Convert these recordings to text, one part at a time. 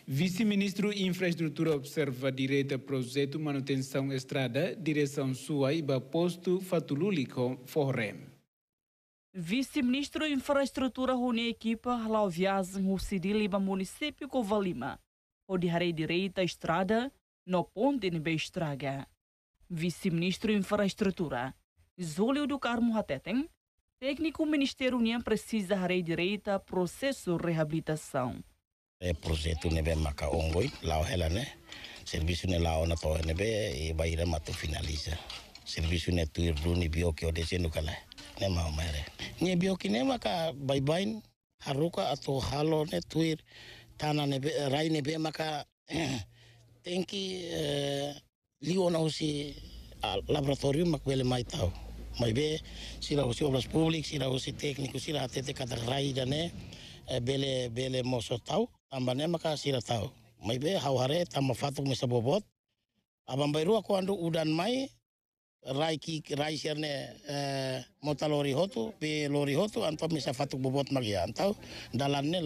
Vice-ministro Infraestrutura observa direito projeto manutenção estrada, direção sua e posto Fatululico Forrem. Vice-ministro Infraestrutura Rony equipa lá viagem o Cidiliba município Covalima, onde harei direita estrada no ponte de Estraga. Vice-ministro Infraestrutura Zúlio do Carmo Hateten, técnico Ministério União precisa harei direita processo reabilitação. Projeto nebe maka ongoi lao hela ne serviço ne lao na to nebe e baira mato finaliza serviço ne tuir duni bio ke odese no kala ne mau mere ne bio ki ne maka bye bye haruka ato halo ne tuir tana nebe rai nebe maka tenki liona usi laboratorium makwele mai tau mai be sila usi obras public sila usi técnico sila atete kada rai dane bele moso tau tambane maka sila tau mai be hauhare tama fatuk mesa bobot abang bayru aku andu udan mai rai serne motalori hotu be lori hotu anto mesa fatuk bobot magia antau dalanne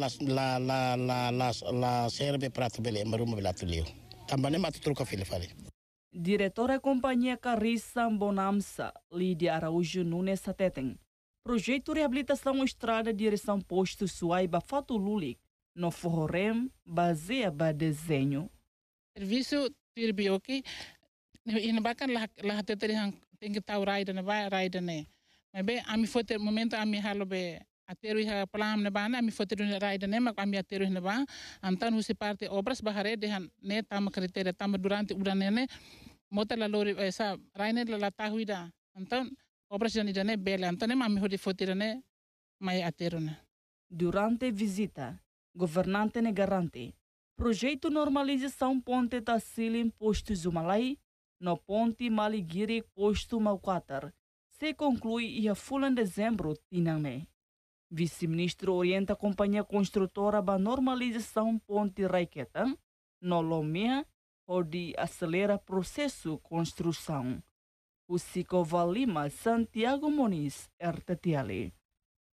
la serbe prato bele marum belatu liu tambane matutul ka file. Diretora Companhia Carissa Bonamsa, Lídia Araújo Nunes Sateten, projeto reabilitação estrada direção posto Suaiba Fatululik, no Forrem, baseia ba desenho. Serviço tirbioki, inabakan lah teteri hang tinggi tau raida ne. Mabe ami foter momento ami halo be ateru ha pelam ne bana ami foter raida ne mak ami ateru ne ba antan husi parte obras bahare dehan ne tam kriteria tam durante udan ne mota la lori esa raine la tahuida antan obras jani ne bele antan ami hodi foter ne mai ateru ne. Durante visita, governante ne garante projeto normalização ponte Tassilim posto Zumalai no ponte Maligiri posto Mauquatar se conclui e a full em dezembro tinane. Vice-ministro orienta a companhia construtora para normalização ponte Raiqueta no Lomé onde acelera processo construção. O Sicovalima Santiago Moniz, RTTL.